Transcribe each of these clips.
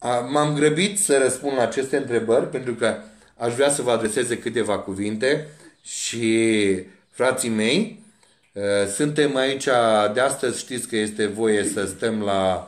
M-am grăbit să răspund la aceste întrebări pentru că aș vrea să vă adreseze câteva cuvinte și frații mei, suntem aici de astăzi, știți că este voie să stăm la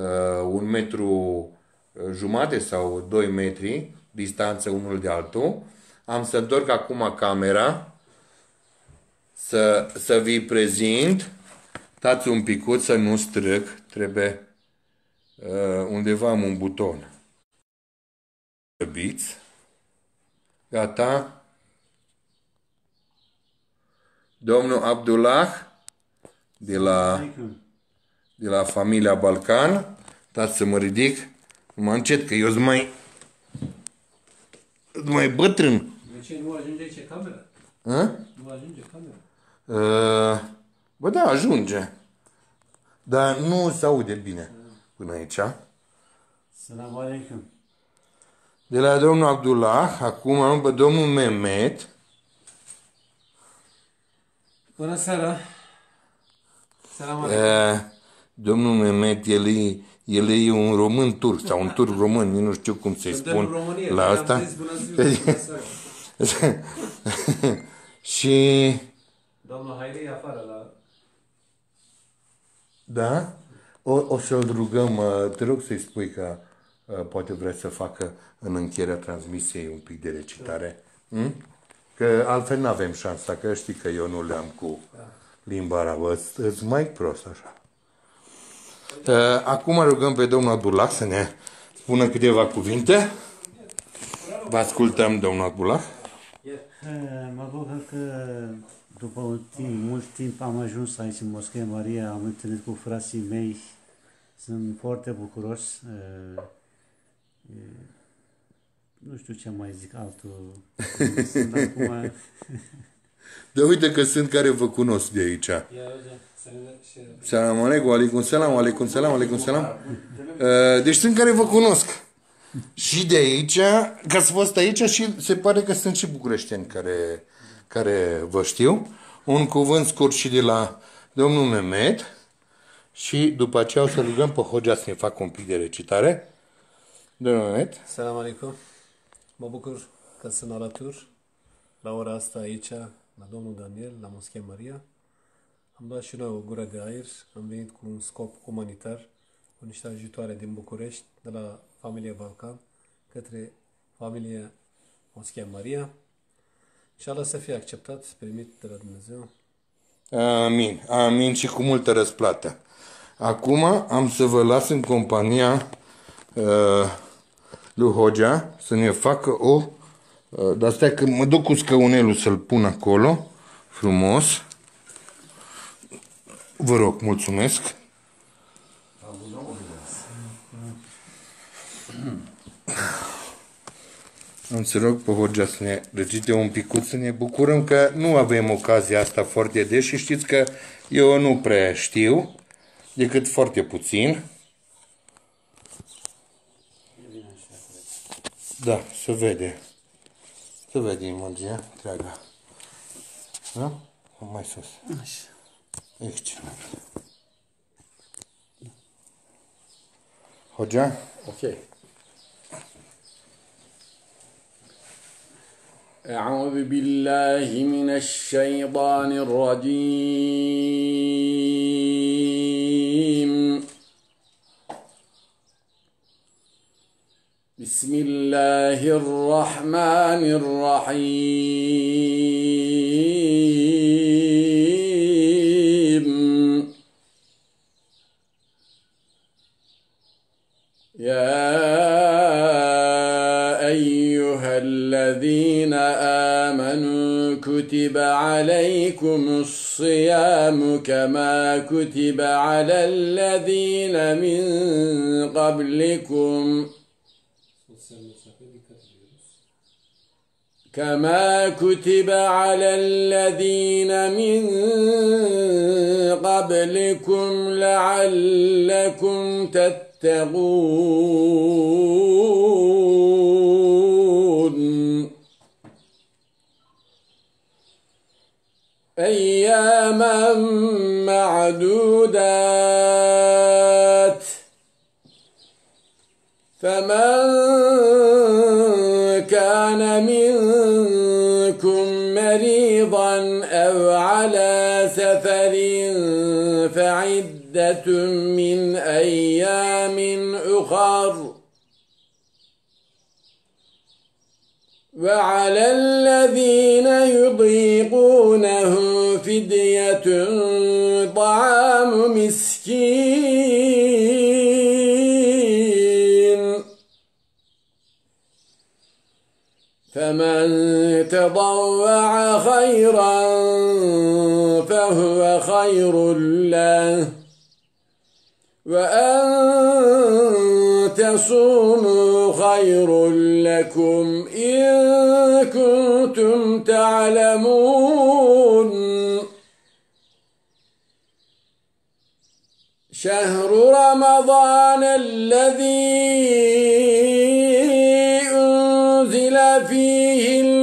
1,5 m sau 2 metri distanță unul de altul. Am să întorc acum camera să vi prezint. Stați un picuț să nu strâng, trebuie undeva am un buton. Grăbiți. Gata. Domnul Abdullah de la familia Balcan. Stați să mă ridic. Mă încet că eu sunt mai bătrân. De ce nu ajunge aici camera? Nu ajunge camera? Bă, da, ajunge. Dar nu se aude bine până aici. Salam alaikum. De la domnul Abdullah, acum am pe domnul Mehmet. Bună seara. Salam alaikum. Domnul Mehmet, el e un român turc sau un turc român, nu știu cum să-i spun România, la asta. Și... Domnul Haile e afară la... Da? O să-l rugăm, te rog să-i spui că poate vrea să facă în încheierea transmisiei un pic de recitare. Că altfel nu avem șansa, că știi că eu nu le-am cu limba arabă. Îți mai prost așa. Acum rugăm pe domnul Abdullah să ne spună câteva cuvinte. Vă ascultăm, domnul Abdullah. Mă bucur că după mult timp am ajuns aici în Moscheea Maria, am întâlnit cu frații mei, sunt foarte bucuros. Nu știu ce mai zic altul. Acum... De uite că sunt care vă cunosc de aici. Salam alaikum, alaikum salam, alaikum salam, alaikum salam. Deci sunt care vă cunosc. Și de aici, că ați fost aici și se pare că sunt și bucureșteni care vă știu. Un cuvânt scurt și de la domnul Mehmet. Și după aceea o să rugăm pe Hogea să ne facă un pic de recitare. Domnul Mehmet. Salam alaikum. Mă bucur că sunt alături la ora asta aici, la domnul Daniel, la Moscheea Maria. Am luat și noi o gură de aer, am venit cu un scop umanitar, cu niște ajutoare din București, de la familia Balcan, către familia Moscheea Maria. Și Allah să fie acceptat, primit de la Dumnezeu. Amin, amin și cu multă răsplată. Acum am să vă las în compania lui Hogea să ne facă o... dar stai că mă duc cu scăunelul să-l pun acolo, frumos. Vă rog, mulțumesc. Am să rog pe Hogea să ne recite un picuț, să ne bucurăm că nu avem ocazia asta foarte des și știți că eu nu prea știu, decât foarte puțin. Da, se vede. Se vede imaginea întreaga. Da? Mai sus. Așa. Excelent. Hogea? Ok. أعوذ بالله من الشيطان الرجيم بسم الله الرحمن الرحيم يا أيها الذين آمنوا كتب عليكم الصيام كما كتب على الذين من قبلكم كما كتب على الذين من قبلكم لعلكم تتقون أياما معدودات فمن كان منكم مريضا أو على سفر فعدة من أيام أخر وعلى الذين يضيقونه فدية طعام مسكين فمن تطوع خيرا فهو خير له وأن تصوموا خير لكم إن كنتم تعلمون شهر رمضان الذي أنزل فيه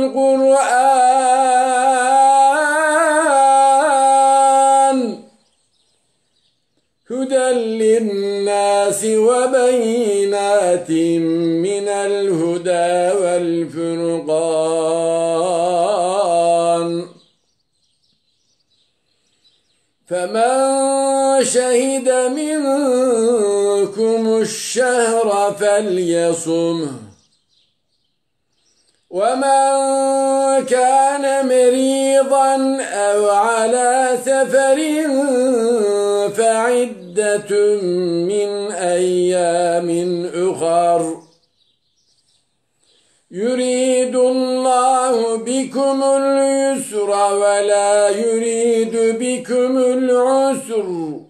القرآن هدى للناس وبينات من الهدى والفرقان فمن شهد منكم الشهر فليصمه ومن كان مريضا أو على سفر فعدة من أيام أخر يريد الله بكم اليسر ولا يريد بكم العسر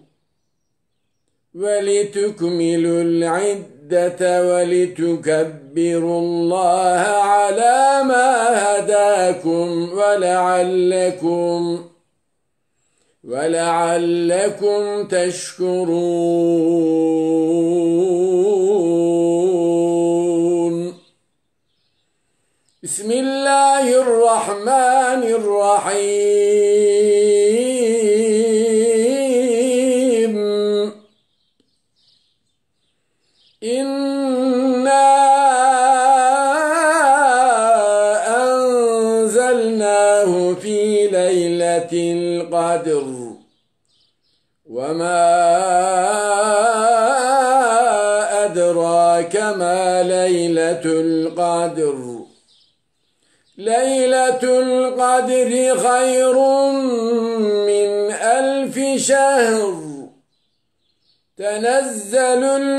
ولتكملوا العدة ولتكبروا الله على ما هداكم ولعلكم تشكرون بسم الله الرحمن الرحيم إنا أنزلناه في ليلة القدر وما أدراك ما ليلة القدر ليلة القدر خير من 1000 شهر تنزل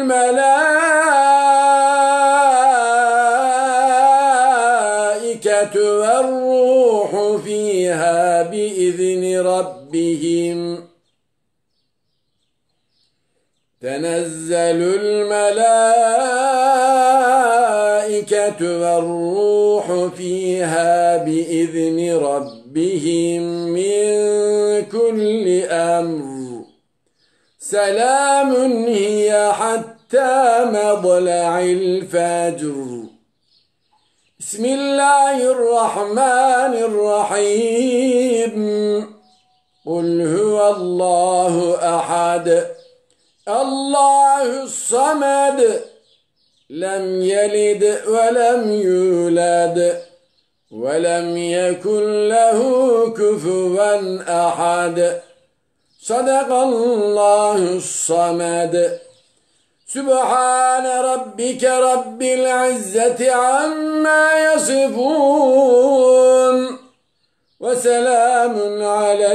الملائكة والروح فيها بإذن ربهم تنزل الملائكة والروح فيها بإذن ربهم من كل أمر سلام هي حتى مطلع الفجر بسم الله الرحمن الرحيم قل هو الله أحد الله الصمد لم يلد ولم يولد ولم يكن له كفوا أحد صدق الله الصمد سبحان ربك رب العزة عما يصفون وسلام على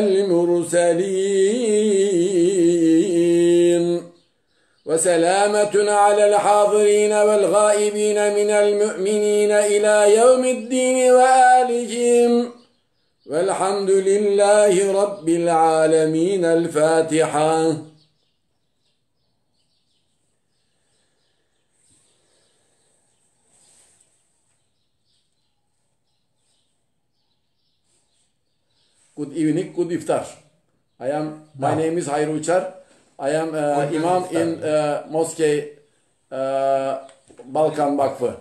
المرسلين وسلامة على الحاضرين والغائبين من المؤمنين إلى يوم الدين وآلهم والحمد لله رب العالمين الفاتحة Good evening, good iftar. My name is Hayri Uçar. I am imam in mosque Balkan Vakfı.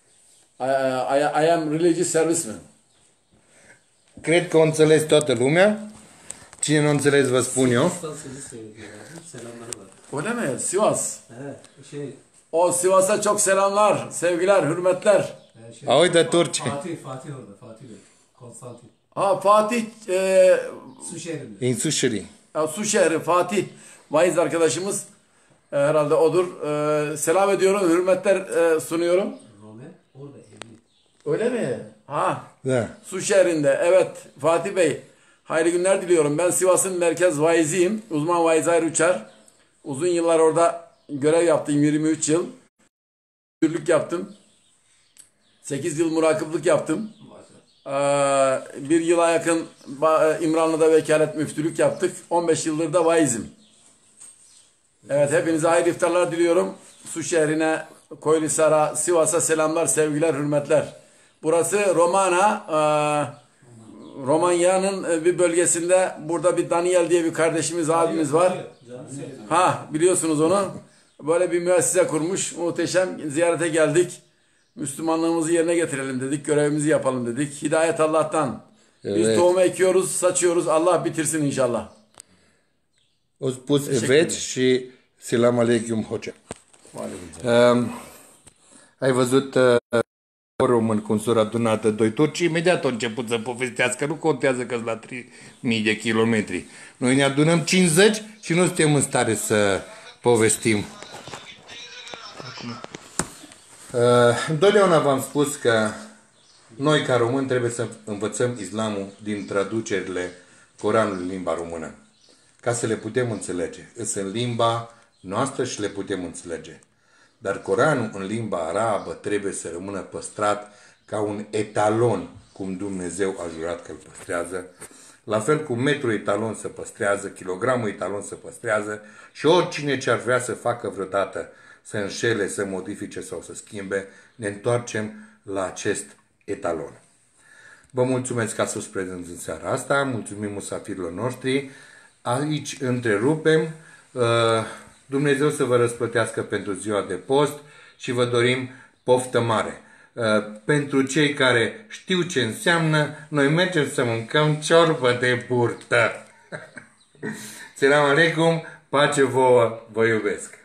I am religious serviceman. Cred că o înțeles toată lumea. Cine nu înțeles, vă spun eu. Öyle mi? Sivas. O Sivas'a çok selamlar, sevgiler, hürmetler. A, uite, turci. Fatih orada. Fatih Bey. Konstantin. Ha Fatih, Su şehrinde. Insușirii. Su şehri Fatih vaiz arkadaşımız herhalde odur. Selam ediyorum, hürmetler sunuyorum. Rome orada evli. Öyle mi? Ha. Da. Su şehrinde. Evet Fatih Bey. Hayırlı günler diliyorum. Ben Sivas'ın merkez vaiziyim. Uzman vaiz Hayri Uçar. Uzun yıllar orada görev yaptım. 23 yıl. Müdürlük yaptım. 8 yıl murakiplik yaptım. Bir yıla yakın İmranlı'da vekalet müftülük yaptık. 15 yıldır da vaizim. Evet hepinize hayırlı iftarlar diliyorum. Su şehrine, Koylisar'a, Sivas'a selamlar, sevgiler, hürmetler. Burası Romanya'nın bir bölgesinde. Burada bir Daniel diye bir kardeşimiz, abimiz var. Ha biliyorsunuz onu. Böyle bir müessese kurmuş. Muhteşem. Ziyarete geldik. Müslümanlığımızı yerine getirelim dedik. Görevimizi yapalım dedik. Hidayet Allah'tan. Biz Evet. tohumu ekiyoruz, saçıyoruz. Allah bitirsin inşallah. O spus evet și selam aleicum hoca. Ai văzut o român cum s-au adunat doi turci, imediat au început să povestească, nu contează că-s la 3000 de kilometri. Noi ne adunăm 50 și nu suntem în stare să povestim. Întotdeauna v-am spus că noi ca români trebuie să învățăm islamul din traducerile Coranului în limba română, ca să le putem înțelege. Însă în limba noastră și le putem înțelege. Dar Coranul în limba arabă trebuie să rămână păstrat ca un etalon, cum Dumnezeu a jurat că îl păstrează. La fel cum metrul etalon se păstrează, kilogramul etalon se păstrează și oricine ce ar vrea să facă vreodată să înșele, să modifice sau să schimbe, ne întoarcem la acest etalon. Vă mulțumesc că ați fost prezenți în seara asta, mulțumim musafirilor noștri. Aici întrerupem. Dumnezeu să vă răsplătească pentru ziua de post și vă dorim poftă mare. Pentru cei care știu ce înseamnă, noi mergem să mâncăm ciorbă de burtă. Selam aleikum, pace vouă, vă iubesc!